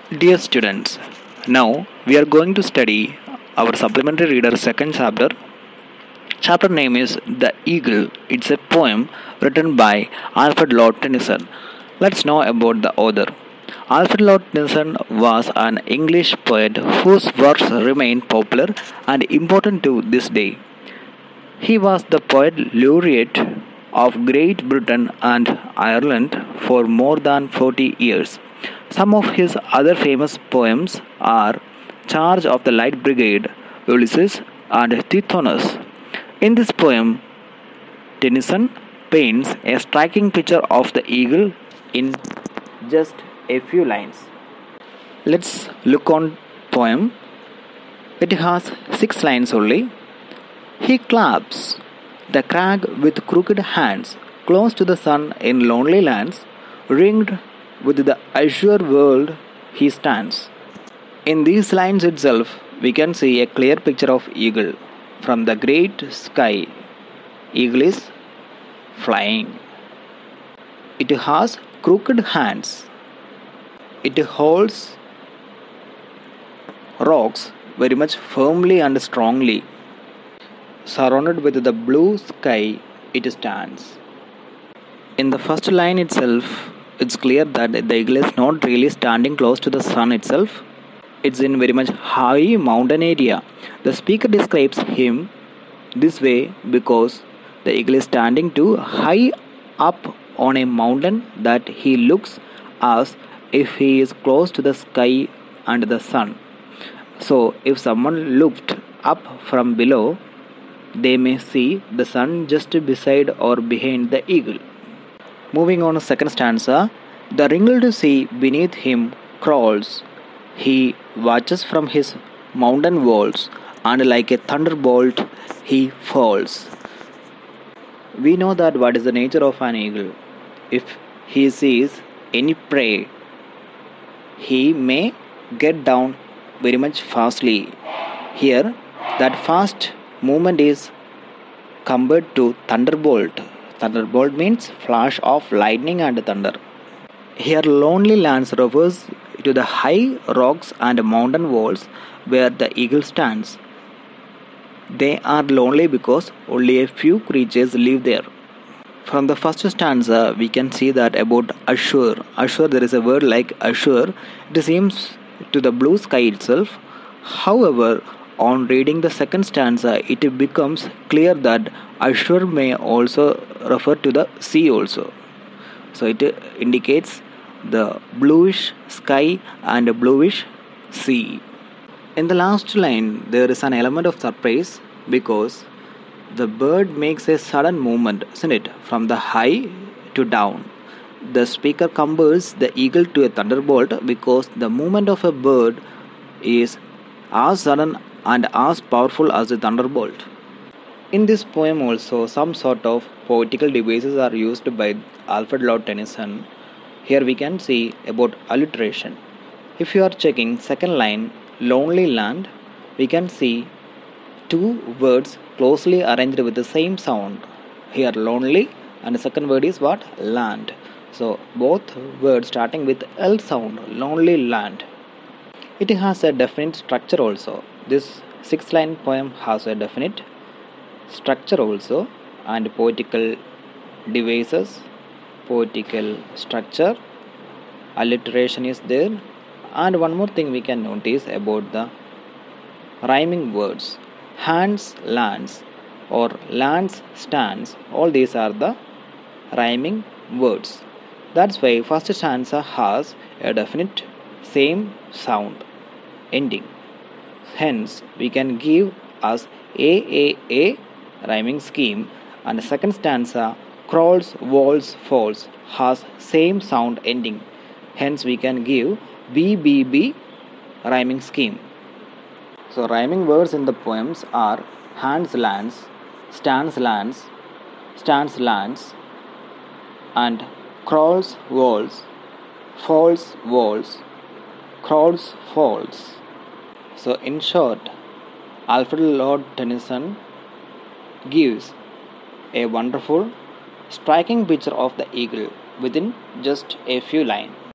Dear students, now we are going to study our supplementary reader second chapter. Chapter name is The Eagle. It's a poem written by Alfred Lord Tennyson. Let's know about the author. Alfred Lord Tennyson was an English poet whose works remain popular and important to this day. He was the poet laureate of Great Britain and Ireland for more than 40 years. Some of his other famous poems are Charge of the Light Brigade, Ulysses, and Tithonus. In this poem, Tennyson paints a striking picture of the eagle in just a few lines. Let's look on poem. It has 6 lines only. He claps the crag with crooked hands, close to the sun in lonely lands, ringed with the azure world he stands. In these lines itself, we can see a clear picture of eagle. From the great sky, eagle is flying. It has crooked hands. It holds rocks very much firmly and strongly. Surrounded with the blue sky, it stands. In the first line itself, it's clear that the eagle is not really standing close to the sun itself. It's in very much high mountain area. The speaker describes him this way because the eagle is standing too high up on a mountain that he looks as if he is close to the sky and the sun. So if someone looked up from below, they may see the sun just beside or behind the eagle. Moving on to second stanza, the wrinkled sea beneath him crawls. He watches from his mountain walls, and like a thunderbolt he falls. We know that what is the nature of an eagle. If he sees any prey, he may get down very much fastly. Here, that fast movement is compared to thunderbolt. Thunderbolt means flash of lightning and thunder. Here, lonely lands refers to the high rocks and mountain walls where the eagle stands. They are lonely because only a few creatures live there. From the first stanza, we can see that about azure. Azure, there is a word like azure. It seems to the blue sky itself. However, on reading the second stanza, it becomes clear that azure may also refer to the sea also. So it indicates the bluish sky and a bluish sea. In the last line, there is an element of surprise because the bird makes a sudden movement, isn't it, from the high to down. The speaker compares the eagle to a thunderbolt because the movement of a bird is as sudden and as powerful as a thunderbolt. In this poem also, some sort of poetical devices are used by Alfred Lord Tennyson. Here we can see about alliteration. If you are checking second line, lonely land, we can see two words closely arranged with the same sound. Here lonely and the second word is what? Land. So both words starting with L sound, lonely land. It has a definite structure also. This 6-line poem has a definite structure also, and poetical devices, poetical structure, alliteration is there. And one more thing we can notice about the rhyming words. Hands, lands, or lands, stands, all these are the rhyming words. That's why first stanza has a definite same sound ending. Hence, we can give as A rhyming scheme, and the second stanza crawls, walls, falls has same sound ending. Hence, we can give B rhyming scheme. So, rhyming words in the poems are hands, lands, stands, lands, and crawls, walls, falls, crawls, falls. So, in short, Alfred Lord Tennyson gives a wonderful, striking picture of the eagle within just a few lines.